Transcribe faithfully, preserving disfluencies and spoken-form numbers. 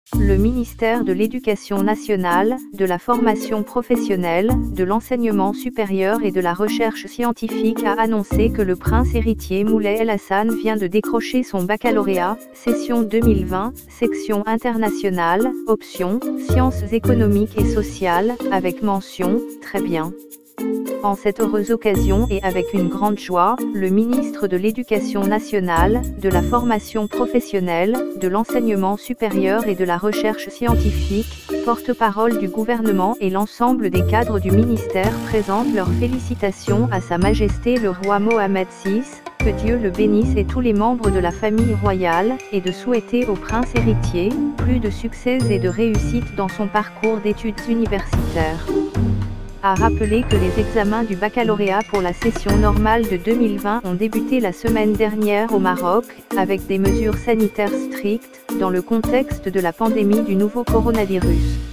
Le ministère de l'Éducation nationale, de la formation professionnelle, de l'enseignement supérieur et de la recherche scientifique a annoncé que le prince héritier Moulay El Hassan vient de décrocher son baccalauréat, session deux mille vingt, section internationale, option, sciences économiques et sociales, avec mention, très bien. En cette heureuse occasion et avec une grande joie, le ministre de l'Éducation nationale, de la formation professionnelle, de l'enseignement supérieur et de la recherche scientifique, porte-parole du gouvernement et l'ensemble des cadres du ministère présentent leurs félicitations à Sa Majesté le roi Mohammed six, que Dieu le bénisse et tous les membres de la famille royale, et de souhaiter au prince héritier, plus de succès et de réussite dans son parcours d'études universitaires. A rappelé que les examens du baccalauréat pour la session normale de deux mille vingt ont débuté la semaine dernière au Maroc, avec des mesures sanitaires strictes, dans le contexte de la pandémie du nouveau coronavirus.